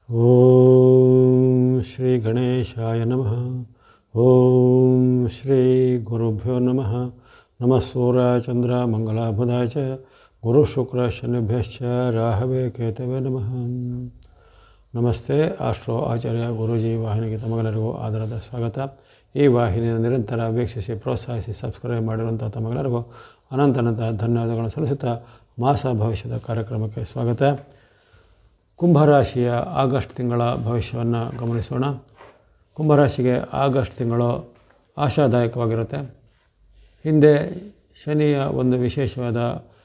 ಓಂ ಶ್ರೀ ಗಣೇಶಾಯ ನಮಃ. ಓಂ ಶ್ರೀ ಗುರುಭ್ಯೋ ನಮಃ. ನಮಃ ಸೂರ್ಯಾಯ ಚಂದ್ರ ಮಂಗಲಾಬುಧಾಯ ಚ ಗುರು ಶುಕ್ರ ಶನಿಭ್ಯಶ್ಚ ರಾಹವೇ ಕೇತವೇ ನಮಃ. ನಮಸ್ತೆ. ಆಸ್ಟ್ರೋ ಆಚಾರ್ಯ ಗುರೂಜಿ ವಾಹಿನಿಗೆ ತಮಗೆಲ್ಲರಿಗೂ ಆದರದ ಸ್ವಾಗತ. ಈ ವಾಹಿನಿಯನ್ನು ನಿರಂತರ ವೀಕ್ಷಿಸಿ ಪ್ರೋತ್ಸಾಹಿಸಿ ಸಬ್ಸ್ಕ್ರೈಬ್ ಮಾಡಿರುವಂಥ ತಮಗೆಲ್ಲರಿಗೂ ಅನಂತ ಧನ್ಯವಾದಗಳನ್ನು ಸಲ್ಲಿಸುತ್ತಾ ಮಾಸ ಭವಿಷ್ಯದ ಕಾರ್ಯಕ್ರಮಕ್ಕೆ ಸ್ವಾಗತ. ಕುಂಭರಾಶಿಯ ಆಗಸ್ಟ್ ತಿಂಗಳ ಭವಿಷ್ಯವನ್ನು ಗಮನಿಸೋಣ. ಕುಂಭರಾಶಿಗೆ ಆಗಸ್ಟ್ ತಿಂಗಳು ಆಶಾದಾಯಕವಾಗಿರುತ್ತೆ. ಹಿಂದೆ ಶನಿಯ ಒಂದು ವಿಶೇಷವಾದ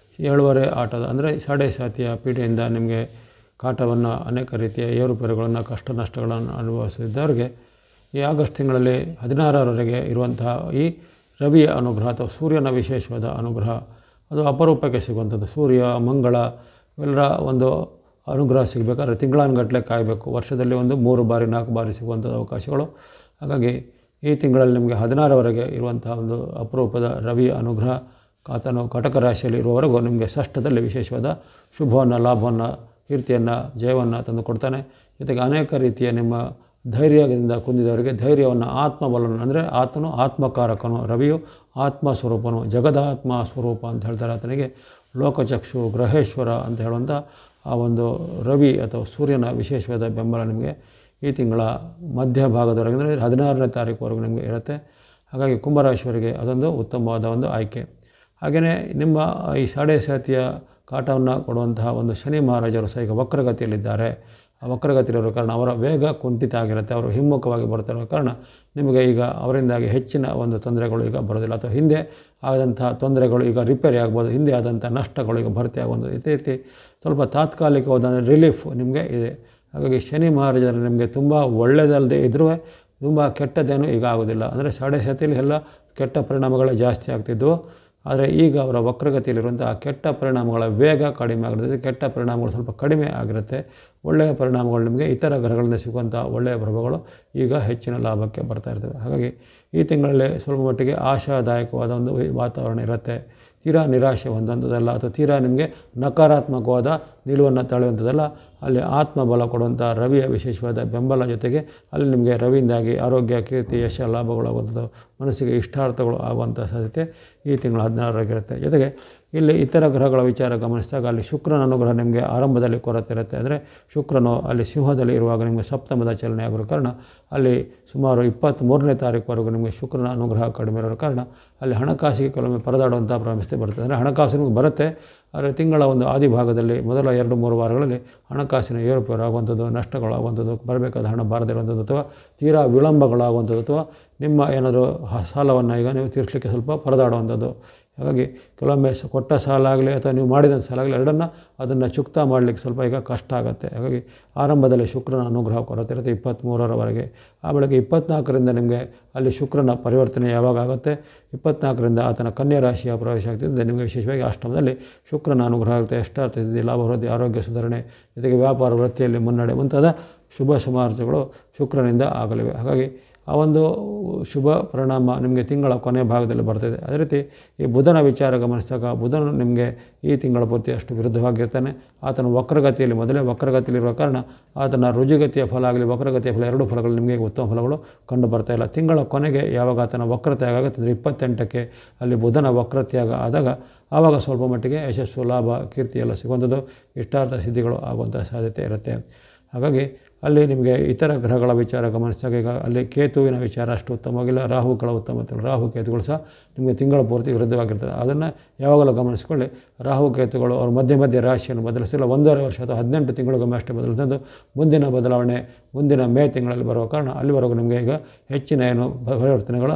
7 ಆಟದ ಅಂದರೆ ಸಾಡೆ ಸಾತಿಯ ಪೀಡೆಯಿಂದ ನಿಮಗೆ ಕಾಟವನ್ನು, ಅನೇಕ ರೀತಿಯ ಏರುಪೇರುಗಳನ್ನು, ಕಷ್ಟ ನಷ್ಟಗಳನ್ನು ಅನುಭವಿಸಿದ್ದವರಿಗೆ ಈ ಆಗಸ್ಟ್ ತಿಂಗಳಲ್ಲಿ 16ರವರೆಗೆ ಇರುವಂತಹ ಈ ರವಿಯ ಅನುಗ್ರಹ ಅಥವಾ ಸೂರ್ಯನ ವಿಶೇಷವಾದ ಅನುಗ್ರಹ ಅದು ಅಪರೂಪಕ್ಕೆ ಸಿಗುವಂಥದ್ದು. ಸೂರ್ಯ, ಮಂಗಳ ಇವೆಲ್ಲರ ಒಂದು ಅನುಗ್ರಹ ಸಿಗಬೇಕಾದ್ರೆ ತಿಂಗಳಾನುಗಟ್ಟಲೆ ಕಾಯಬೇಕು. ವರ್ಷದಲ್ಲಿ ಒಂದು 3 ಬಾರಿ 4 ಬಾರಿ ಸಿಗುವಂಥ ಅವಕಾಶಗಳು. ಹಾಗಾಗಿ ಈ ತಿಂಗಳಲ್ಲಿ ನಿಮಗೆ 16ರವರೆಗೆ ಇರುವಂತಹ ಒಂದು ಅಪರೂಪದ ರವಿಯ ಅನುಗ್ರಹ ಆತನು ಕಟಕ ರಾಶಿಯಲ್ಲಿ ಇರುವವರೆಗೂ ನಿಮಗೆ ಷಷ್ಠದಲ್ಲಿ ವಿಶೇಷವಾದ ಶುಭವನ್ನು, ಲಾಭವನ್ನು, ಕೀರ್ತಿಯನ್ನು, ಜಯವನ್ನು ತಂದು ಕೊಡ್ತಾನೆ. ಜೊತೆಗೆ ಅನೇಕ ರೀತಿಯ ನಿಮ್ಮ ಧೈರ್ಯದಿಂದ ಕುಂದಿದವರಿಗೆ ಧೈರ್ಯವನ್ನು, ಆತ್ಮಬಲವನ್ನು, ಅಂದರೆ ಆತನು ಆತ್ಮಕಾರಕನು, ರವಿಯು ಆತ್ಮ ಸ್ವರೂಪನು, ಜಗದಾತ್ಮ ಸ್ವರೂಪ ಅಂತ ಹೇಳ್ತಾರೆ. ಆತನಿಗೆ ಲೋಕಚಕ್ಷು, ಗ್ರಹೇಶ್ವರ ಅಂತ ಹೇಳುವಂಥ ಆ ಒಂದು ರವಿ ಅಥವಾ ಸೂರ್ಯನ ವಿಶೇಷವಾದ ಬೆಂಬಲ ನಿಮಗೆ ಈ ತಿಂಗಳ ಮಧ್ಯಭಾಗದವರೆಗೆ ಅಂದರೆ 16ನೇ ತಾರೀಕುವರೆಗೂ ನಿಮಗೆ ಇರುತ್ತೆ. ಹಾಗಾಗಿ ಕುಂಭರಾಶಿಯವರಿಗೆ ಅದೊಂದು ಉತ್ತಮವಾದ ಒಂದು ಆಯ್ಕೆ. ಹಾಗೆಯೇ ನಿಮ್ಮ ಈ ಸಾಡೆ ಸಾತಿಯ ಕಾಟವನ್ನು ಕೊಡುವಂತಹ ಒಂದು ಶನಿ ಮಹಾರಾಜರು ಸಹ ಈಗ ವಕ್ರಗತಿಯಲ್ಲಿದ್ದಾರೆ. ಆ ವಕ್ರಗತಿಯಲ್ಲಿರೋ ಕಾರಣ ಅವರ ವೇಗ ಕುಂಠಿತ ಆಗಿರುತ್ತೆ. ಅವರು ಹಿಮ್ಮುಖವಾಗಿ ಬರ್ತಿರೋ ಕಾರಣ ನಿಮಗೆ ಈಗ ಅವರಿಂದಾಗಿ ಹೆಚ್ಚಿನ ಒಂದು ತೊಂದರೆಗಳು ಈಗ ಬರೋದಿಲ್ಲ, ಅಥವಾ ಹಿಂದೆ ಆದಂಥ ತೊಂದರೆಗಳು ಈಗ ರಿಪೇರಿ ಆಗ್ಬೋದು, ಹಿಂದೆ ಆದಂಥ ನಷ್ಟಗಳು ಈಗ ಭರ್ತಿ ಆಗುವಂಥದ್ದು. ಇದೇ ರೀತಿ ಸ್ವಲ್ಪ ತಾತ್ಕಾಲಿಕವಾದ ರಿಲೀಫ್ ನಿಮಗೆ ಇದೆ. ಹಾಗಾಗಿ ಶನಿ ಮಹಾರಾಜರು ನಿಮಗೆ ತುಂಬ ಒಳ್ಳೆಯದಲ್ಲದೆ ಇದ್ದರೂ ತುಂಬ ಕೆಟ್ಟದ್ದೇನೂ ಈಗ ಆಗೋದಿಲ್ಲ. ಅಂದರೆ ಸಾಡೆ ಸಾತಿಯಲ್ಲಿ ಎಲ್ಲ ಕೆಟ್ಟ ಪರಿಣಾಮಗಳೇ ಜಾಸ್ತಿ ಆಗ್ತಿದ್ವು. ಆದರೆ ಈಗ ಅವರ ವಕ್ರಗತಿಯಲ್ಲಿರುವಂಥ ಆ ಕೆಟ್ಟ ಪರಿಣಾಮಗಳ ವೇಗ ಕಡಿಮೆ ಆಗಿರುತ್ತೆ. ಕೆಟ್ಟ ಪರಿಣಾಮಗಳು ಸ್ವಲ್ಪ ಕಡಿಮೆ ಆಗಿರುತ್ತೆ. ಒಳ್ಳೆಯ ಪರಿಣಾಮಗಳು ನಿಮಗೆ ಇತರ ಗ್ರಹಗಳಿಂದ ಸಿಗುವಂಥ ಒಳ್ಳೆಯ ಪ್ರಭಾವಗಳು ಈಗ ಹೆಚ್ಚಿನ ಲಾಭಕ್ಕೆ ಬರ್ತಾ ಇರ್ತವೆ. ಹಾಗಾಗಿ ಈ ತಿಂಗಳಲ್ಲಿ ಸ್ವಲ್ಪ ಮಟ್ಟಿಗೆ ಆಶಾದಾಯಕವಾದ ಒಂದು ವಾತಾವರಣ ಇರುತ್ತೆ. ತೀರಾ ನಿರಾಶೆ ಹೊಂದುವಂಥದ್ದಲ್ಲ, ಅಥವಾ ತೀರಾ ನಿಮಗೆ ನಕಾರಾತ್ಮಕವಾದ ನಿಲುವನ್ನು ತಳೆಯುವಂಥದ್ದಲ್ಲ. ಅಲ್ಲಿ ಆತ್ಮಬಲ ಕೊಡುವಂಥ ರವಿಯ ವಿಶೇಷವಾದ ಬೆಂಬಲ ಜೊತೆಗೆ ಅಲ್ಲಿ ನಿಮಗೆ ರವಿಯಿಂದಾಗಿ ಆರೋಗ್ಯ, ಕೀರ್ತಿ, ಯಶ, ಲಾಭಗಳು ಆಗುವಂಥದ್ದು, ಮನಸ್ಸಿಗೆ ಇಷ್ಟಾರ್ಥಗಳು ಆಗುವಂಥ ಸಾಧ್ಯತೆ ಈ ತಿಂಗಳು 16ರವರೆಗಿರುತ್ತೆ. ಜೊತೆಗೆ ಇಲ್ಲಿ ಇತರ ಗ್ರಹಗಳ ವಿಚಾರ ಗಮನಿಸಿದಾಗ ಅಲ್ಲಿ ಶುಕ್ರನ ಅನುಗ್ರಹ ನಿಮಗೆ ಆರಂಭದಲ್ಲಿ ಕೊರತೆ ಇರುತ್ತೆ. ಅಂದರೆ ಶುಕ್ರನು ಅಲ್ಲಿ ಸಿಂಹದಲ್ಲಿ ಇರುವಾಗ ನಿಮಗೆ ಸಪ್ತಮದ ಚಲನೆ ಆಗಿರೋ ಕಾರಣ ಅಲ್ಲಿ ಸುಮಾರು 23ನೇ ತಾರೀಕುವರೆಗೂ ನಿಮಗೆ ಶುಕ್ರನ ಅನುಗ್ರಹ ಕಡಿಮೆ ಇರೋ ಕಾರಣ ಅಲ್ಲಿ ಹಣಕಾಸಿಗೆ ಕೆಲವೊಮ್ಮೆ ಪರದಾಡುವಂಥ ಪ್ರಾಮುಖ್ಯತೆ ಬರ್ತದೆ. ಅಂದರೆ ಹಣಕಾಸು ನಿಮಗೆ ಬರುತ್ತೆ, ಆದರೆ ತಿಂಗಳ ಒಂದು ಆದಿಭಾಗದಲ್ಲಿ ಮೊದಲ 2-3 ವಾರಗಳಲ್ಲಿ ಹಣಕಾಸಿನ ಏರುಪೇರು ಆಗುವಂಥದ್ದು, ನಷ್ಟಗಳಾಗುವಂಥದ್ದು, ಬರಬೇಕಾದ ಹಣ ಬಾರದಿರುವಂಥದ್ದು, ಅಥವಾ ತೀರಾ ವಿಳಂಬಗಳಾಗುವಂಥದ್ದು, ಅಥವಾ ನಿಮ್ಮ ಏನಾದರೂ ಸಾಲವನ್ನು ಈಗ ನೀವು ತೀರಿಸಲಿಕ್ಕೆ ಸ್ವಲ್ಪ ಪರದಾಡುವಂಥದ್ದು. ಹಾಗಾಗಿ ಕೆಲವೊಮ್ಮೆ ಕೊಟ್ಟ ಸಾಲ ಆಗಲಿ ಅಥವಾ ನೀವು ಮಾಡಿದಂಥ ಸಾಲ ಆಗಲಿ ಎರಡನ್ನು ಅದನ್ನು ಚುಕ್ತಾ ಮಾಡಲಿಕ್ಕೆ ಸ್ವಲ್ಪ ಈಗ ಕಷ್ಟ ಆಗುತ್ತೆ. ಹಾಗಾಗಿ ಆರಂಭದಲ್ಲಿ ಶುಕ್ರನ ಅನುಗ್ರಹ ಕೊರತೆ ಇರುತ್ತೆ 23ರವರೆಗೆ. ಆ ಬೆಳಗ್ಗೆ 24ರಿಂದ ನಿಮಗೆ ಅಲ್ಲಿ ಶುಕ್ರನ ಪರಿವರ್ತನೆ ಯಾವಾಗ ಆಗುತ್ತೆ, 24ರಿಂದ ಆತನ ಕನ್ಯಾ ರಾಶಿಯ ಪ್ರವೇಶ ಆಗ್ತಿದ್ದರೆ ನಿಮಗೆ ವಿಶೇಷವಾಗಿ ಅಷ್ಟಮದಲ್ಲಿ ಶುಕ್ರನ ಅನುಗ್ರಹ ಆಗುತ್ತೆ. ಅಷ್ಟಾರ್ಥಿಸಿದ್ದು ಲಾಭ ವೃದ್ಧಿ, ಆರೋಗ್ಯ ಸುಧಾರಣೆ, ಜೊತೆಗೆ ವ್ಯಾಪಾರ ವೃತ್ತಿಯಲ್ಲಿ ಮುನ್ನಡೆ ಮುಂತಾದ ಶುಭ ಸಮಾಚಾರಗಳು ಶುಕ್ರನಿಂದ ಆಗಲಿವೆ. ಹಾಗಾಗಿ ಆ ಒಂದು ಶುಭ ಪರಿಣಾಮ ನಿಮಗೆ ತಿಂಗಳ ಕೊನೆಯ ಭಾಗದಲ್ಲಿ ಬರ್ತಿದೆ. ಅದೇ ರೀತಿ ಈ ಬುಧನ ವಿಚಾರ ಗಮನಿಸಿದಾಗ ಬುಧನು ನಿಮಗೆ ಈ ತಿಂಗಳ ಪೂರ್ತಿ ಅಷ್ಟು ವಿರುದ್ಧವಾಗಿರ್ತಾನೆ. ಆತನ ವಕ್ರಗತಿಯಲ್ಲಿ ಮೊದಲೇ ವಕ್ರಗತಿಯಲ್ಲಿರುವ ಕಾರಣ ಆತನ ರುಜುಗತಿಯ ಫಲ ಆಗಲಿ ವಕ್ರಗತಿಯ ಫಲ ಎರಡೂ ಫಲಗಳು ನಿಮಗೆ ಉತ್ತಮ ಫಲಗಳು ಕಂಡು ಬರ್ತಾ ಇಲ್ಲ. ತಿಂಗಳ ಕೊನೆಗೆ ಯಾವಾಗ ಆತನ ವಕ್ರತ್ಯಾಗ ಆಗುತ್ತೆ ಅಂದರೆ 28ಕ್ಕೆ ಅಲ್ಲಿ ಬುಧನ ವಕ್ರತ್ಯಾಗ ಆದಾಗ ಆವಾಗ ಸ್ವಲ್ಪ ಮಟ್ಟಿಗೆ ಯಶಸ್ಸು, ಲಾಭ, ಕೀರ್ತಿ ಎಲ್ಲ ಸಿಗುವಂಥದ್ದು, ಇಷ್ಟಾರ್ಥ ಸಿದ್ಧಿಗಳು ಆಗುವಂಥ ಸಾಧ್ಯತೆ ಇರುತ್ತೆ. ಹಾಗಾಗಿ ಅಲ್ಲಿ ನಿಮಗೆ ಇತರ ಗ್ರಹಗಳ ವಿಚಾರ ಗಮನಿಸಿದಾಗ ಈಗ ಅಲ್ಲಿ ಕೇತುವಿನ ವಿಚಾರ ಅಷ್ಟು ಉತ್ತಮವಾಗಿಲ್ಲ, ರಾಹುಗಳ ಉತ್ತಮ, ರಾಹು ಕೇತುಗಳು ಸಹ ನಿಮಗೆ ತಿಂಗಳ ಪೂರ್ತಿ ವಿರುದ್ಧವಾಗಿರ್ತಾರೆ. ಅದನ್ನು ಯಾವಾಗಲೂ ಗಮನಿಸ್ಕೊಳ್ಳಿ. ರಾಹು ಕೇತುಗಳು ಅವರು ಮಧ್ಯೆ ರಾಶಿಯನ್ನು ಬದಲಿಸಿಲ್ಲ, 1.5 ವರ್ಷ ಅಥವಾ 18 ತಿಂಗಳಿಗೊಮ್ಮೆ ಅಷ್ಟೇ ಬದಲಿಸಿದ್ದು. ಮುಂದಿನ ಬದಲಾವಣೆ ಮುಂದಿನ ಮೇ ತಿಂಗಳಲ್ಲಿ ಬರುವ ಕಾರಣ ಅಲ್ಲಿವರೆಗೂ ನಿಮಗೆ ಈಗ ಹೆಚ್ಚಿನ ಏನು ಪರಿವರ್ತನೆಗಳು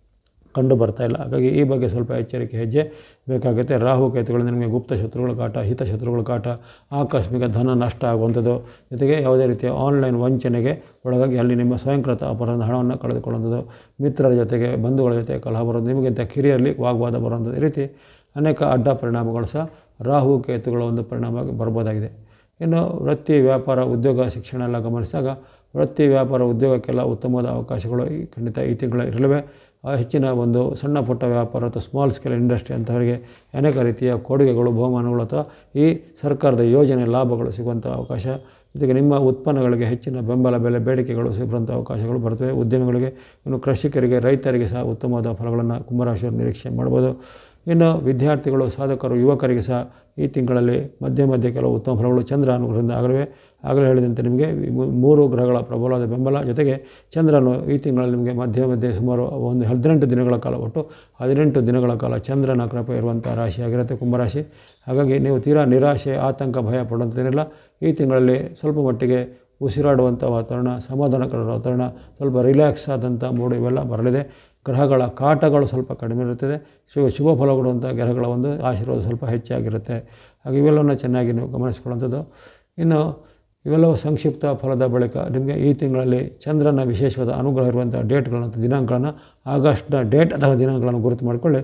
ಕಂಡು ಬರ್ತಾ ಇಲ್ಲ. ಹಾಗಾಗಿ ಈ ಬಗ್ಗೆ ಸ್ವಲ್ಪ ಎಚ್ಚರಿಕೆ ಹೆಜ್ಜೆ ಬೇಕಾಗುತ್ತೆ. ರಾಹು ಕೇತುಗಳಿಂದ ನಿಮಗೆ ಗುಪ್ತ ಶತ್ರುಗಳ ಕಾಟ, ಹಿತಶತ್ರುಗಳ ಕಾಟ, ಆಕಸ್ಮಿಕ ಧನ ನಷ್ಟ ಆಗುವಂಥದ್ದು, ಜೊತೆಗೆ ಯಾವುದೇ ರೀತಿಯ ಆನ್ಲೈನ್ ವಂಚನೆಗೆ ಒಳಗಾಗಿ ಅಲ್ಲಿ ನಿಮ್ಮ ಸ್ವಯಂಕೃತ ಅಪರಾಧ ಹಣವನ್ನು ಕಳೆದುಕೊಳ್ಳುವಂಥದ್ದು, ಮಿತ್ರರ ಜೊತೆಗೆ ಬಂಧುಗಳ ಜೊತೆ ಕಲಹ ಬರೋದು, ನಿಮಗಿಂತ ಕಿರಿಯರಲ್ಲಿ ವಾಗ್ವಾದ ಬರುವಂಥದ್ದು, ಈ ರೀತಿ ಅನೇಕ ಅಡ್ಡ ಪರಿಣಾಮಗಳು ಸಹ ರಾಹು ಕೇತುಗಳ ಒಂದು ಪರಿಣಾಮ ಬರ್ಬೋದಾಗಿದೆ. ಇನ್ನು ವೃತ್ತಿ, ವ್ಯಾಪಾರ, ಉದ್ಯೋಗ, ಶಿಕ್ಷಣ ಎಲ್ಲ ಗಮನಿಸಿದಾಗ ವೃತ್ತಿ, ವ್ಯಾಪಾರ, ಉದ್ಯೋಗಕ್ಕೆಲ್ಲ ಉತ್ತಮವಾದ ಅವಕಾಶಗಳು ಖಂಡಿತ ಈ ತಿಂಗಳ ಇರಲಿವೆ. ಹೆಚ್ಚಿನ ಒಂದು ಸಣ್ಣ ಪುಟ್ಟ ವ್ಯಾಪಾರ ಅಥವಾ ಸ್ಮಾಲ್ ಸ್ಕೇಲ್ ಇಂಡಸ್ಟ್ರಿ ಅಂಥವರಿಗೆ ಅನೇಕ ರೀತಿಯ ಕೊಡುಗೆಗಳು, ಬಹುಮಾನಗಳು ಅಥವಾ ಈ ಸರ್ಕಾರದ ಯೋಜನೆ ಲಾಭಗಳು ಸಿಗುವಂಥ ಅವಕಾಶ ಜೊತೆಗೆ ನಿಮ್ಮ ಉತ್ಪನ್ನಗಳಿಗೆ ಹೆಚ್ಚಿನ ಬೆಂಬಲ ಬೆಲೆ ಬೇಡಿಕೆಗಳು ಸಿಗುವಂಥ ಅವಕಾಶಗಳು ಬರ್ತವೆ. ಉದ್ಯಮಿಗಳಿಗೆ, ಇನ್ನು ಕೃಷಿಕರಿಗೆ, ರೈತರಿಗೆ ಸಹ ಉತ್ತಮವಾದ ಫಲಗಳನ್ನು ಕುಂಭರಾಶಿಯವರು ನಿರೀಕ್ಷೆ ಮಾಡ್ಬೋದು. ಇನ್ನು ವಿದ್ಯಾರ್ಥಿಗಳು, ಸಾಧಕರು, ಯುವಕರಿಗೆ ಸಹ ಈ ತಿಂಗಳಲ್ಲಿ ಮಧ್ಯೆ ಕೆಲವು ಉತ್ತಮ ಫಲಗಳು ಚಂದ್ರ ಅನುಗ್ರಹದಿಂದ ಆಗಲೇ ಹೇಳಿದಂತೆ ನಿಮಗೆ 3 ಗ್ರಹಗಳ ಪ್ರಬಲವಾದ ಬೆಂಬಲ, ಜೊತೆಗೆ ಚಂದ್ರನು ಈ ತಿಂಗಳಲ್ಲಿ ನಿಮಗೆ ಮಧ್ಯೆ ಸುಮಾರು 18 ದಿನಗಳ ಕಾಲ, ಒಟ್ಟು 18 ದಿನಗಳ ಕಾಲ ಚಂದ್ರನ ಕೃಪೆ ಇರುವಂಥ ರಾಶಿಯಾಗಿರುತ್ತೆ ಕುಂಭರಾಶಿ. ಹಾಗಾಗಿ ನೀವು ತೀರಾ ನಿರಾಶೆ, ಆತಂಕ, ಭಯ ಪಡುವಂಥದ್ದೇನಿಲ್ಲ. ಈ ತಿಂಗಳಲ್ಲಿ ಸ್ವಲ್ಪ ಮಟ್ಟಿಗೆ ಉಸಿರಾಡುವಂಥ ವಾತಾವರಣ, ಸಮಾಧಾನಕರ ವಾತಾವರಣ, ಸ್ವಲ್ಪ ರಿಲ್ಯಾಕ್ಸ್ ಆದಂಥ ಮೂಡು ಇವೆಲ್ಲ ಬರಲಿದೆ. ಗ್ರಹಗಳ ಕಾಟಗಳು ಸ್ವಲ್ಪ ಕಡಿಮೆ ಇರುತ್ತದೆ. ಶುಭ ಫಲ ಕೊಡುವಂಥ ಗ್ರಹಗಳ ಒಂದು ಆಶೀರ್ವಾದ ಸ್ವಲ್ಪ ಹೆಚ್ಚಾಗಿರುತ್ತೆ. ಹಾಗೆ ಇವೆಲ್ಲವನ್ನು ಚೆನ್ನಾಗಿ ನೀವು ಗಮನಿಸ್ಕೊಳ್ಳುವಂಥದ್ದು. ಇನ್ನು ಇವೆಲ್ಲವೂ ಸಂಕ್ಷಿಪ್ತ ಫಲದ ಬಳಿಕ ನಿಮಗೆ ಈ ತಿಂಗಳಲ್ಲಿ ಚಂದ್ರನ ವಿಶೇಷವಾದ ಅನುಗ್ರಹ ಇರುವಂಥ ಡೇಟ್ಗಳನ್ನು ಅಥವಾ ದಿನಾಂಕಗಳನ್ನು, ಆಗಸ್ಟ್ನ ಡೇಟ್ ಅಥವಾ ದಿನಾಂಕಗಳನ್ನು ಗುರುತು ಮಾಡಿಕೊಳ್ಳಿ.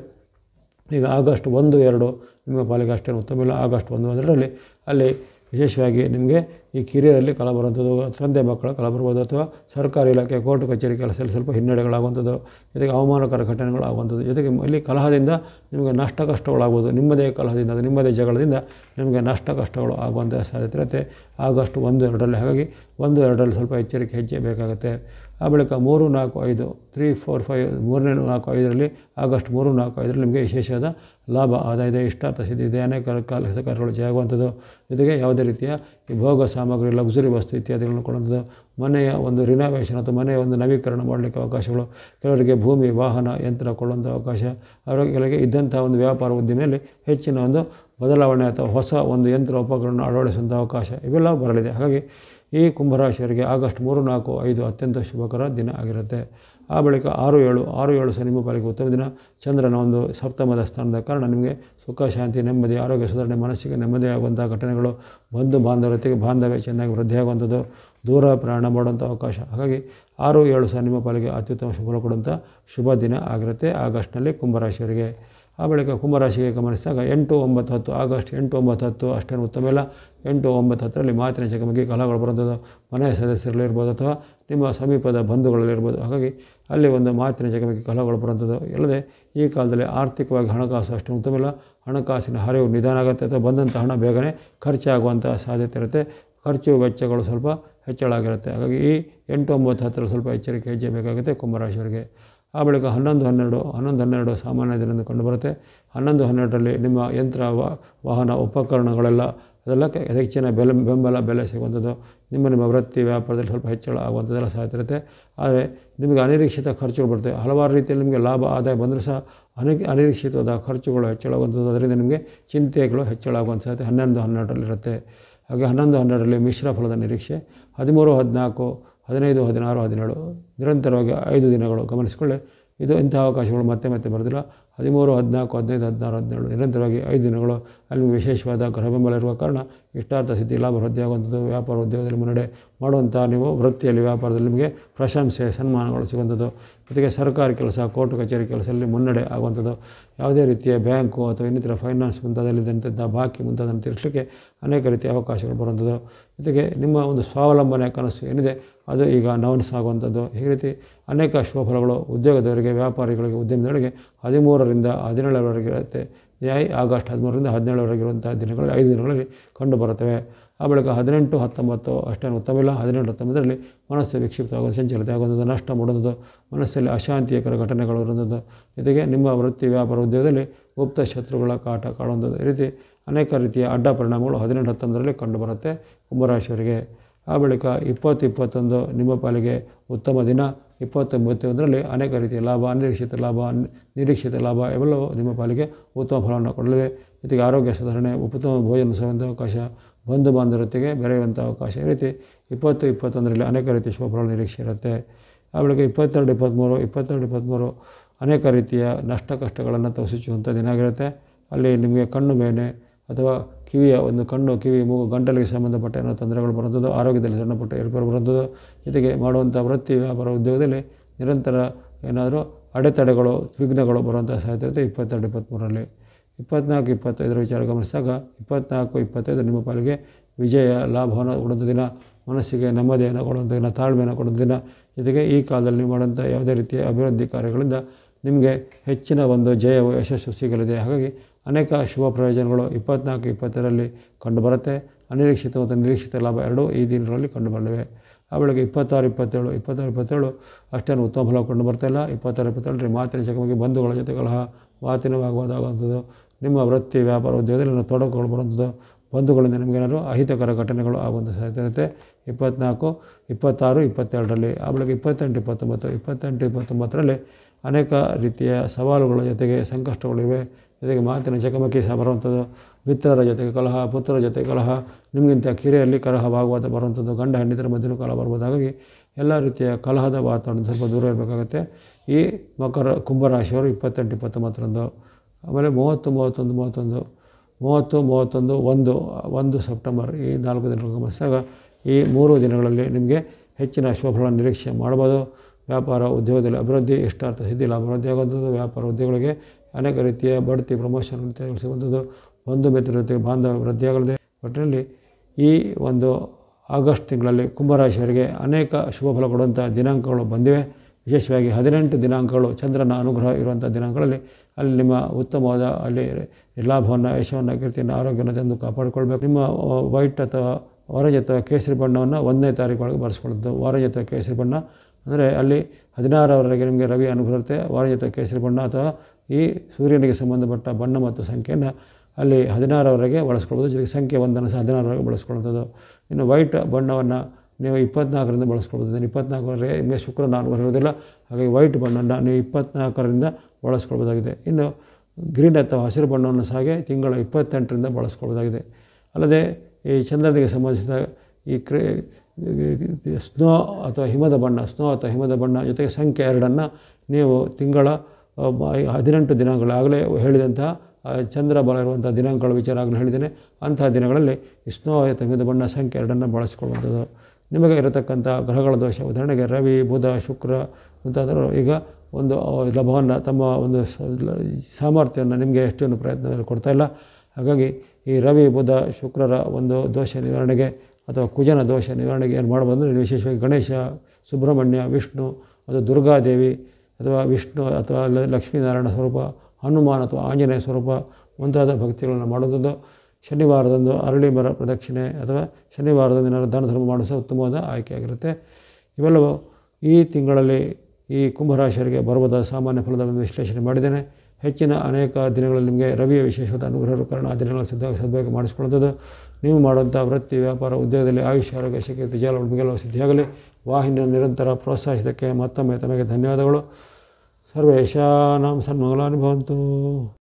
ಈಗ ಆಗಸ್ಟ್ 1, 2 ನಿಮ್ಮ ಪಾಲಿಗೆ ಅಷ್ಟೇನು ಉತ್ತಮವಿಲ್ಲ. ಆಗಸ್ಟ್ 1, 2ರಲ್ಲಿ ಅಲ್ಲಿ ವಿಶೇಷವಾಗಿ ನಿಮಗೆ ಈ ಕಿರಿಯರಲ್ಲಿ ಕಲ ಬರುವಂಥದ್ದು, ತಂದೆ ಮಕ್ಕಳ ಕಲ ಬರ್ಬೋದು, ಅಥವಾ ಸರ್ಕಾರಿ ಇಲಾಖೆ, ಕೋರ್ಟ್ ಕಚೇರಿ ಕೆಲಸದಲ್ಲಿ ಸ್ವಲ್ಪ ಹಿನ್ನಡೆಗಳಾಗುವಂಥದ್ದು, ಜೊತೆಗೆ ಅವಮಾನಕರ ಘಟನೆಗಳಾಗುವಂಥದ್ದು, ಜೊತೆಗೆ ಇಲ್ಲಿ ಕಲಹದಿಂದ ನಿಮಗೆ ನಷ್ಟ ಕಷ್ಟಗಳಾಗ್ಬೋದು. ನಿಮ್ಮದೇ ಕಲಹದಿಂದ, ನಿಮ್ಮದೇ ಜಗಳದಿಂದ ನಿಮಗೆ ನಷ್ಟ ಕಷ್ಟಗಳು ಆಗುವಂಥ ಸಾಧ್ಯತೆ ಇರುತ್ತೆ ಆಗಸ್ಟ್ 1, 2ರಲ್ಲಿ. ಹಾಗಾಗಿ 1, 2ರಲ್ಲಿ ಸ್ವಲ್ಪ ಎಚ್ಚರಿಕೆ ಹೆಜ್ಜೆ ಬೇಕಾಗುತ್ತೆ. ಆ ಬಳಿಕ 3, 4, 5, 3, 4, 5, 3, 4, 5ರಲ್ಲಿ ಆಗಸ್ಟ್ 3, 4, 5ರಲ್ಲಿ ನಿಮಗೆ ವಿಶೇಷವಾದ ಲಾಭ, ಆದಾಯ ಇದೆ, ಇಷ್ಟಾರ್ಥ ಸಿದ್ಧಿ ಇದೆ, ಅನೇಕ ಕೆಲಸ ಕಾರ್ಯಗಳು ಜಯಗುವಂಥದ್ದು, ಜೊತೆಗೆ ಯಾವುದೇ ರೀತಿಯ ಈ ಭೋಗ ಸಾಮಗ್ರಿ, ಲಕ್ಸುರಿ ವಸ್ತು ಇತ್ಯಾದಿಗಳನ್ನು ಕೊಡುವಂಥದ್ದು, ಮನೆಯ ಒಂದು ರಿನೋವೇಷನ್ ಅಥವಾ ಮನೆಯ ಒಂದು ನವೀಕರಣ ಮಾಡಲಿಕ್ಕೆ ಅವಕಾಶಗಳು, ಕೆಲವರಿಗೆ ಭೂಮಿ, ವಾಹನ, ಯಂತ್ರ ಕೊಳ್ಳುವಂಥ ಅವಕಾಶ, ಅವರಿಗೆ ಇದ್ದಂಥ ಒಂದು ವ್ಯಾಪಾರ ಉದ್ದಿಮೆಯಲ್ಲಿ ಹೆಚ್ಚಿನ ಒಂದು ಬದಲಾವಣೆ ಅಥವಾ ಹೊಸ ಒಂದು ಯಂತ್ರ ಉಪಕರಣ ಅಳವಡಿಸುವಂಥ ಅವಕಾಶ ಇವೆಲ್ಲ ಬರಲಿದೆ. ಹಾಗಾಗಿ ಈ ಕುಂಭರಾಶಿಯವರಿಗೆ ಆಗಸ್ಟ್ 3, 4, 5 ಅತ್ಯಂತ ಶುಭಕರ ದಿನ ಆಗಿರುತ್ತೆ. ಆ ಬಳಿಕ 6, 7 ಸಹ ನಿಮ್ಮ ಪಾಲಿಗೆ ಉತ್ತಮ ದಿನ. ಚಂದ್ರನ ಒಂದು ಸಪ್ತಮದ ಸ್ಥಾನದ ಕಾರಣ ನಿಮಗೆ ಸುಖ, ಶಾಂತಿ, ನೆಮ್ಮದಿ, ಆರೋಗ್ಯ ಸುಧಾರಣೆ, ಮನಸ್ಸಿಗೆ ನೆಮ್ಮದಿ ಆಗುವಂಥ ಘಟನೆಗಳು, ಬಂಧು ಬಾಂಧವ್ಯತೆಗೆ ಬಾಂಧವ್ಯ ಚೆನ್ನಾಗಿ ವೃದ್ಧಿಯಾಗುವಂಥದ್ದು, ದೂರ ಪ್ರಯಾಣ ಮಾಡುವಂಥ ಅವಕಾಶ. ಹಾಗಾಗಿ 6, 7 ಸಹ ನಿಮ್ಮ ಪಾಲಿಗೆ ಅತ್ಯುತ್ತಮ ಶುಭ ಕೊಡುವಂಥ ಶುಭ ದಿನ ಆಗಿರುತ್ತೆ ಆಗಸ್ಟ್ನಲ್ಲಿ ಕುಂಭರಾಶಿಯವರಿಗೆ. ಆ ಬಳಿಕ ಕುಂಭರಾಶಿಗೆ ಗಮನಿಸಿದಾಗ 8, 9, 10 ಆಗಸ್ಟ್ 8, 9, 10 ಅಷ್ಟೇನು ಉತ್ತಮವಿಲ್ಲ. 8, 9, 10ರಲ್ಲಿ ಮಾತಿನ ಚಕಮಕಿ, ಕಲಹಗಳು ಬರುವಂಥದ್ದು, ಮನೆಯ ಸದಸ್ಯರಲ್ಲಿರ್ಬೋದು ಅಥವಾ ನಿಮ್ಮ ಸಮೀಪದ ಬಂಧುಗಳಲ್ಲಿರ್ಬೋದು. ಹಾಗಾಗಿ ಅಲ್ಲಿ ಒಂದು ಮಾತಿನ ಚಕಮಕಿ, ಕಲಹಗಳು ಬರುವಂಥದ್ದು. ಅಲ್ಲದೆ ಈ ಕಾಲದಲ್ಲಿ ಆರ್ಥಿಕವಾಗಿ ಹಣಕಾಸು ಅಷ್ಟೇನು ಉತ್ತಮವಿಲ್ಲ. ಹಣಕಾಸಿನ ಹರಿವು ನಿಧಾನ ಆಗುತ್ತೆ ಅಥವಾ ಬಂದಂಥ ಹಣ ಬೇಗನೆ ಖರ್ಚಾಗುವಂಥ ಸಾಧ್ಯತೆ ಇರುತ್ತೆ. ಖರ್ಚು ವೆಚ್ಚಗಳು ಸ್ವಲ್ಪ ಹೆಚ್ಚಳ ಆಗಿರುತ್ತೆ. ಹಾಗಾಗಿ ಈ 8, 9, 10ರಲ್ಲಿ ಸ್ವಲ್ಪ ಎಚ್ಚರಿಕೆ ಹೆಜ್ಜೆ ಬೇಕಾಗುತ್ತೆ ಕುಂಭರಾಶಿಯವರಿಗೆ. ಆ ಬಳಿಕ 11, 12 ಸಾಮಾನ್ಯ ದಿನದಿಂದ ಕಂಡುಬರುತ್ತೆ. 11, 12ರಲ್ಲಿ ನಿಮ್ಮ ಯಂತ್ರ, ವಾಹನ, ಉಪಕರಣಗಳೆಲ್ಲ ಅದೆಲ್ಲಕ್ಕೆ ಹೆಚ್ಚಿನ ಬೆಂಬಲ ಬೆಲೆ ಸಿಗುವಂಥದ್ದು, ನಿಮ್ಮ ವೃತ್ತಿ ವ್ಯಾಪಾರದಲ್ಲಿ ಸ್ವಲ್ಪ ಹೆಚ್ಚಳ ಆಗುವಂಥದ್ದೆಲ್ಲ ಸಾಧ್ಯತೆ ಇರುತ್ತೆ. ಆದರೆ ನಿಮಗೆ ಅನಿರೀಕ್ಷಿತ ಖರ್ಚುಗಳು ಬರ್ತವೆ. ಹಲವಾರು ರೀತಿಯಲ್ಲಿ ನಿಮಗೆ ಲಾಭ, ಆದಾಯ ಬಂದರೂ ಸಹ ಅನಿರೀಕ್ಷಿತವಾದ ಖರ್ಚುಗಳು ಹೆಚ್ಚಳಾಗುವಂಥದ್ದು, ಅದರಿಂದ ನಿಮಗೆ ಚಿಂತೆಗಳು ಹೆಚ್ಚಳಾಗುವಂಥ ಸಾಧ್ಯತೆ 11, 12ರಲ್ಲಿರುತ್ತೆ. ಹಾಗೆ 11, 12ರಲ್ಲಿ ಮಿಶ್ರ ಫಲದ ನಿರೀಕ್ಷೆ. 13, 14, 15, 16, 17 ನಿರಂತರವಾಗಿ 5 ದಿನಗಳು ಗಮನಿಸಿಕೊಳ್ಳಿ. ಇದು ಇಂತಹ ಅವಕಾಶಗಳು ಮತ್ತೆ ಬರೋದಿಲ್ಲ. 13, 14, 15, 16, 17 ನಿರಂತರವಾಗಿ 5 ದಿನಗಳು ಅಲ್ಲಿ ವಿಶೇಷವಾದ ಗ್ರಹ ಬೆಂಬಲ ಇರುವ ಕಾರಣ ಇಷ್ಟಾರ್ಥ ಸಿದ್ಧಿ, ಲಾಭ ವೃದ್ಧಿಯಾಗುವಂಥದ್ದು, ವ್ಯಾಪಾರ ಉದ್ಯೋಗದಲ್ಲಿ ಮುನ್ನಡೆ ಮಾಡುವಂಥ ನೀವು ವೃತ್ತಿಯಲ್ಲಿ, ವ್ಯಾಪಾರದಲ್ಲಿ ನಿಮಗೆ ಪ್ರಶಂಸೆ, ಸನ್ಮಾನಗಳು ಸಿಗುವಂಥದ್ದು, ಜೊತೆಗೆ ಸರ್ಕಾರಿ ಕೆಲಸ, ಕೋರ್ಟ್ ಕಚೇರಿ ಕೆಲಸದಲ್ಲಿ ಮುನ್ನಡೆ ಆಗುವಂಥದ್ದು, ಯಾವುದೇ ರೀತಿಯ ಬ್ಯಾಂಕು ಅಥವಾ ಇನ್ನಿತರ ಫೈನಾನ್ಸ್ ಮುಂತಾದಲ್ಲಿದ್ದಂಥ ಬಾಕಿ ಮುಂತಾದನ್ನು ತೀರಿಸಲಿಕ್ಕೆ ಅನೇಕ ರೀತಿಯ ಅವಕಾಶಗಳು ಬರುವಂಥದ್ದು, ಜೊತೆಗೆ ನಿಮ್ಮ ಒಂದು ಸ್ವಾವಲಂಬನೆ ಕನಸು ಏನಿದೆ ಅದು ಈಗ ನವನಸಾಗುವಂಥದ್ದು. ಈ ರೀತಿ ಅನೇಕ ಶುಭ ಫಲಗಳು ಉದ್ಯೋಗದವರಿಗೆ, ವ್ಯಾಪಾರಿಗಳಿಗೆ, ಉದ್ಯಮದವರಿಗೆ 13ರಿಂದ 17ರವರೆಗೆ ಇರುತ್ತೆ. ಆಗಸ್ಟ್ 13ರಿಂದ 17ರವರೆಗೆ ಇರುವಂಥ ದಿನಗಳಲ್ಲಿ 5 ದಿನಗಳಲ್ಲಿ ಕಂಡುಬರುತ್ತವೆ. ಆ ಬಳಿಕ 18, 19 ಅಷ್ಟೇನು ಉತ್ತಮವಿಲ್ಲ. 18, 19ರಲ್ಲಿ ಮನಸ್ಸು ವಿಕ್ಷಿಪ್ತವಾಗುವುದು, ಚಂಚಲತೆ ಆಗುವಂಥದ್ದು, ನಷ್ಟ ಮಾಡುವಂಥದ್ದು, ಮನಸ್ಸಲ್ಲಿ ಅಶಾಂತಿಕರ ಘಟನೆಗಳು ಇರುವಂಥದ್ದು, ಜೊತೆಗೆ ನಿಮ್ಮ ವೃತ್ತಿ ವ್ಯಾಪಾರ ಉದ್ಯೋಗದಲ್ಲಿ ಗುಪ್ತ ಶತ್ರುಗಳ ಕಾಟ ಕಾಡುವಂಥದ್ದು. ಈ ರೀತಿ ಅನೇಕ ರೀತಿಯ ಅಡ್ಡ ಪರಿಣಾಮಗಳು 18, 19ರಲ್ಲಿ ಕಂಡುಬರುತ್ತೆ ಕುಂಭರಾಶಿಯವರಿಗೆ. ಆ ಬಳಿಕ 20, 21 ನಿಮ್ಮ ಪಾಲಿಗೆ ಉತ್ತಮ ದಿನ. 20, 21ರಲ್ಲಿ ಅನೇಕ ರೀತಿಯ ಲಾಭ, ನಿರೀಕ್ಷಿತ ಲಾಭ ಇವೆಲ್ಲವೂ ನಿಮ್ಮ ಪಾಲಿಗೆ ಉತ್ತಮ ಫಲವನ್ನು ಕೊಡಲಿದೆ. ಜೊತೆಗೆ ಆರೋಗ್ಯ ಸುಧಾರಣೆ, ಉತ್ತಮ ಭೋಜನ ಸೇರುವಂಥ ಅವಕಾಶ, ಬಂಧು ಬಾಂಧವ್ಯತೆಗೆ ಬೆರೆಯುವಂಥ ಅವಕಾಶ. ಈ ರೀತಿ 20, 21ರಲ್ಲಿ ಅನೇಕ ರೀತಿಯ ಶುಭ ಫಲಗಳ ನಿರೀಕ್ಷೆ ಇರುತ್ತೆ. ಆ ಬಳಿಕ 22, 23 ಅನೇಕ ರೀತಿಯ ನಷ್ಟ ಕಷ್ಟಗಳನ್ನು ತೋರಿಸುವಂಥ ದಿನ ಆಗಿರುತ್ತೆ. ಅಲ್ಲಿ ನಿಮಗೆ ಕಣ್ಣು ಬೇನೆ ಅಥವಾ ಕಿವಿಯ ಒಂದು ಕಣ್ಣು, ಕಿವಿ, ಮೂಗು, ಗಂಟಲಿಗೆ ಸಂಬಂಧಪಟ್ಟ ಏನೋ ತೊಂದರೆಗಳು ಬರುವಂಥದ್ದು, ಆರೋಗ್ಯದಲ್ಲಿ ಸಣ್ಣಪಟ್ಟ ಏರ್ಪೇರು ಬರುವಂಥದ್ದು, ಜೊತೆಗೆ ಮಾಡುವಂಥ ವೃತ್ತಿ ವ್ಯಾಪಾರ ಉದ್ಯೋಗದಲ್ಲಿ ನಿರಂತರ ಏನಾದರೂ ಅಡೆತಡೆಗಳು, ವಿಘ್ನಗಳು ಬರುವಂಥ ಸಾಧ್ಯತೆ ಇರುತ್ತೆ 22, 23ರಲ್ಲಿ. 24, 25ರ ವಿಚಾರ ಗಮನಿಸಿದಾಗ 24, 25 ನಿಮ್ಮ ಪಾಲಿಗೆ ವಿಜಯ, ಲಾಭವನ್ನು ಕೊಡುವಂಥ ದಿನ, ಮನಸ್ಸಿಗೆ ನೆಮ್ಮದಿಯನ್ನು ಕೊಡುವಂಥ ದಿನ, ತಾಳ್ಮೆಯನ್ನು ಕೊಡುವಂಥ ದಿನ. ಜೊತೆಗೆ ಈ ಕಾಲದಲ್ಲಿ ನೀವು ಮಾಡುವಂಥ ಯಾವುದೇ ರೀತಿಯ ಅಭಿವೃದ್ಧಿ ಕಾರ್ಯಗಳಿಂದ ನಿಮಗೆ ಹೆಚ್ಚಿನ ಒಂದು ಜಯವು, ಯಶಸ್ಸು ಸಿಗಲಿದೆ. ಹಾಗಾಗಿ ಅನೇಕ ಶುಭ ಪ್ರಯೋಜನಗಳು 24, 25ರಲ್ಲಿ ಕಂಡುಬರುತ್ತೆ. ಅನಿರೀಕ್ಷಿತ ಮತ್ತು ನಿರೀಕ್ಷಿತ ಲಾಭ ಎರಡೂ ಈ ದಿನಗಳಲ್ಲಿ ಕಂಡುಬರಲಿವೆ. ಆ ಬೆಳಗ್ಗೆ 26-27 ಅಷ್ಟೇನು ಉತ್ತಮ ಫಲ ಕಂಡು ಬರ್ತಾಯಿಲ್ಲ. 26-27 ಮಾತಿನ ಚಕಮಕಿ, ಬಂಧುಗಳ ಜೊತೆ ಕಲಹ, ಮಾತಿನ ವಾಗ್ವಾದವಾಗುವಂಥದ್ದು, ನಿಮ್ಮ ವೃತ್ತಿ ವ್ಯಾಪಾರ ಉದ್ಯೋಗದಲ್ಲಿ ತೊಡಕುಗಳು ಬರುವಂಥದ್ದು, ಬಂಧುಗಳಿಂದ ನಿಮಗೇನಾದ್ರು ಅಹಿತಕರ ಘಟನೆಗಳು ಆಗುವಂಥ ಸಾಧ್ಯತೆ ಇರುತ್ತೆ. 24, 26, 27ರಲ್ಲಿ. ಆ ಬೆಳಗ್ಗೆ 28-29 ಅನೇಕ ರೀತಿಯ ಸವಾಲುಗಳ ಜೊತೆಗೆ ಸಂಕಷ್ಟಗಳಿವೆ. ಜೊತೆಗೆ ಮಾತಿನ ಚಕಮಕಿ ಸಹ ಬರುವಂಥದ್ದು, ಮಿತ್ರರ ಜೊತೆಗೆ ಕಲಹ, ಪುತ್ರರ ಜೊತೆಗೆ ಕಲಹ, ನಿಮಗಿಂತ ಕಿರಿಯಲ್ಲಿ ಕಲಹ ಭಾಗವಾದ ಬರುವಂಥದ್ದು, ಗಂಡ ಹೆಂಡತಿರ ಮಧ್ಯೆಯೂ ಕಲಹ ಬರ್ಬೋದು. ಹಾಗಾಗಿ ಎಲ್ಲ ರೀತಿಯ ಕಲಹದ ವಾತಾವರಣ ಸ್ವಲ್ಪ ದೂರ ಇರಬೇಕಾಗುತ್ತೆ. ಈ ಕುಂಭರಾಶಿಯವರು 28-29ರಂದು. ಆಮೇಲೆ 30-31 ಸೆಪ್ಟೆಂಬರ್ ಈ 4 ದಿನಗಳು ಗಮನಿಸಿದಾಗ ಈ 3 ದಿನಗಳಲ್ಲಿ ನಿಮಗೆ ಹೆಚ್ಚಿನ ಶುಭಫಲ ನಿರೀಕ್ಷೆ ಮಾಡ್ಬೋದು. ವ್ಯಾಪಾರ ಉದ್ಯೋಗದಲ್ಲಿ ಅಭಿವೃದ್ಧಿ, ಇಷ್ಟಾರ್ಥ ಸಿದ್ಧಿ, ಲಾಭ ವೃದ್ಧಿ ಆಗುವಂಥದ್ದು, ವ್ಯಾಪಾರ ಉದ್ಯೋಗಗಳಿಗೆ ಅನೇಕ ರೀತಿಯ ಬಡ್ತಿ, ಪ್ರಮೋಷನ್ ಸಿಗುವಂಥದ್ದು, ಬಂಧು ಮಿತ್ರರ ಜೊತೆಗೆ ಬಾಂಧವ್ಯ ವೃದ್ಧಿಯಾಗಲಿದೆ. ಒಟ್ಟಿನಲ್ಲಿ ಈ ಒಂದು ಆಗಸ್ಟ್ ತಿಂಗಳಲ್ಲಿ ಕುಂಭರಾಶಿಯವರಿಗೆ ಅನೇಕ ಶುಭ ಫಲ ಕೊಡುವಂಥ ದಿನಾಂಕಗಳು ಬಂದಿವೆ. ವಿಶೇಷವಾಗಿ 18 ದಿನಾಂಕಗಳು ಚಂದ್ರನ ಅನುಗ್ರಹ ಇರುವಂಥ ದಿನಾಂಕಗಳಲ್ಲಿ ಅಲ್ಲಿ ನಿಮ್ಮ ಉತ್ತಮವಾದ ಅಲ್ಲಿ ಲಾಭವನ್ನು, ಯಶವನ್ನು, ಕೀರ್ತಿಯನ್ನು, ಆರೋಗ್ಯವನ್ನು ತಂದು ಕಾಪಾಡಿಕೊಳ್ಬೇಕು. ನಿಮ್ಮ ವೈಟ್ ಅಥವಾ ಆರೆಂಜ್ ಅಥವಾ ಕೇಸರಿ ಬಣ್ಣವನ್ನು 1ನೇ ತಾರೀಕೊಳಗೆ ಬರೆಸ್ಕೊಳ್ಳೋದು. ಆರೆಂಜ್ ಅಥವಾ ಕೇಸರಿ ಬಣ್ಣ ಅಂದರೆ ಅಲ್ಲಿ 16ರವರೆಗೆ ನಿಮಗೆ ರವಿ ಅನುಗ್ರಹ ಇರುತ್ತೆ. ಆರೆಂಜ್ ಅಥವಾ ಕೇಸರಿ ಬಣ್ಣ ಅಥವಾ ಈ ಸೂರ್ಯನಿಗೆ ಸಂಬಂಧಪಟ್ಟ ಬಣ್ಣ ಮತ್ತು ಸಂಖ್ಯೆಯನ್ನು ಅಲ್ಲಿ 16ರವರೆಗೆ ಬಳಸ್ಕೊಳ್ಬೋದು. ಜೊತೆಗೆ ಸಂಖ್ಯೆ 1ಅನ್ನು ಸಹ 16ರವರೆಗೆ ಬಳಸ್ಕೊಳ್ಳುವಂಥದ್ದು. ಇನ್ನು ವೈಟ್ ಬಣ್ಣವನ್ನು ನೀವು 24ರಿಂದ ಬಳಸ್ಕೊಳ್ಬೋದು. 24ರವರೆಗೆ ನಿಮಗೆ ಶುಕ್ರನ ಅನುಗ್ರಹ ಇರೋದಿಲ್ಲ. ಹಾಗಾಗಿ ವೈಟ್ ಬಣ್ಣವನ್ನು ನೀವು 24ರಿಂದ ಬಳಸ್ಕೊಳ್ಬೋದಾಗಿದೆ. ಇನ್ನು ಗ್ರೀನ್ ಅಥವಾ ಹಸಿರು ಬಣ್ಣವನ್ನು ಸಹ ತಿಂಗಳ 28ರಿಂದ ಬಳಸ್ಕೊಳ್ಬೋದಾಗಿದೆ. ಅಲ್ಲದೆ ಈ ಚಂದ್ರನಿಗೆ ಸಂಬಂಧಿಸಿದ ಈ ಸ್ನೋ ಅಥವಾ ಹಿಮದ ಬಣ್ಣ ಜೊತೆಗೆ ಸಂಖ್ಯೆ 2ಅನ್ನು ನೀವು ತಿಂಗಳ 18 ದಿನಗಳು ಆಗಲೇ ಹೇಳಿದಂತಹ ಚಂದ್ರ ಬಲ ಇರುವಂಥ ದಿನಾಂಕಗಳ ವಿಚಾರ ಆಗಲೇ ಹೇಳಿದ್ದೇನೆ. ಅಂತಹ ದಿನಗಳಲ್ಲಿ ಈ ಸ್ನೋ ಅಥವಾ ಹಿಮದ ಬಣ್ಣ ಸಂಖ್ಯೆ 2ಅನ್ನು ಬಳಸ್ಕೊಳ್ಳುವಂಥದ್ದು. ನಿಮಗೆ ಇರತಕ್ಕಂಥ ಗ್ರಹಗಳ ದೋಷ, ಉದಾಹರಣೆಗೆ ರವಿ, ಬುಧ, ಶುಕ್ರ ಮುಂತಾದರೂ ಈಗ ಒಂದು ಲಾಭವನ್ನು, ತಮ್ಮ ಒಂದು ಸಾಮರ್ಥ್ಯವನ್ನು ನಿಮಗೆ ಎಷ್ಟೊಂದು ಪ್ರಯತ್ನದಲ್ಲಿ ಕೊಡ್ತಾಯಿಲ್ಲ. ಹಾಗಾಗಿ ಈ ರವಿ, ಬುಧ, ಶುಕ್ರರ ಒಂದು ದೋಷ ನಿವಾರಣೆಗೆ ಅಥವಾ ಕುಜನ ದೋಷ ನಿವಾರಣೆಗೆ ಏನು ಮಾಡ್ಬೋದು ಅಂದರೆ ವಿಶೇಷವಾಗಿ ಗಣೇಶ, ಸುಬ್ರಹ್ಮಣ್ಯ, ವಿಷ್ಣು ಅಥವಾ ದುರ್ಗಾದೇವಿ ಅಥವಾ ವಿಷ್ಣು ಅಥವಾ ಲಕ್ಷ್ಮೀನಾರಾಯಣ ಸ್ವರೂಪ, ಹನುಮಾನ್ ಅಥವಾ ಆಂಜನೇಯ ಸ್ವರೂಪ ಮುಂತಾದ ಭಕ್ತಿಗಳನ್ನು ಮಾಡುವಂಥದ್ದು. ಶನಿವಾರದಂದು ಅರಳಿ ಮರ ಪ್ರದಕ್ಷಿಣೆ ಅಥವಾ ಶನಿವಾರದಂದು ಏನಾದರೂ ದಾನ ಧರ್ಮ ಮಾಡಿಸೋ ಉತ್ತಮವಾದ ಆಯ್ಕೆಯಾಗಿರುತ್ತೆ. ಇವೆಲ್ಲವೂ ಈ ತಿಂಗಳಲ್ಲಿ ಈ ಕುಂಭರಾಶಿಯವರಿಗೆ ಬರಬಹುದಾದ ಸಾಮಾನ್ಯ ಫಲದ ಒಂದು ವಿಶ್ಲೇಷಣೆ ಮಾಡಿದ್ದೇನೆ. ಹೆಚ್ಚಿನ ಅನೇಕ ದಿನಗಳಲ್ಲಿ ನಿಮಗೆ ರವಿಯ ವಿಶೇಷವಾದ ಅನುಗ್ರಹದ ಕಾರಣ ಆ ದಿನಗಳ ಸದ್ಭಾಗ ಮಾಡಿಸ್ಕೊಳ್ಳುವಂಥದ್ದು. ನೀವು ಮಾಡುವಂಥ ವೃತ್ತಿ, ವ್ಯಾಪಾರ, ಉದ್ಯೋಗದಲ್ಲಿ ಆಯುಷ್ಯ, ಆರೋಗ್ಯ, ಶಕ್ತಿ, ಜಲ ನಿಮಗೆಲ್ಲ ಸಿದ್ಧಿಯಾಗಲಿ. ವಾಹಿನಿಯನ್ನು ನಿರಂತರ ಪ್ರೋತ್ಸಾಹಿಸಿದ್ದಕ್ಕೆ ಮತ್ತೊಮ್ಮೆ ತಮಗೆ ಧನ್ಯವಾದಗಳು. ಸರ್ವೇಷಾಂ ಸನ್ಮಂಗಲಾನಿ ಭವಂತು.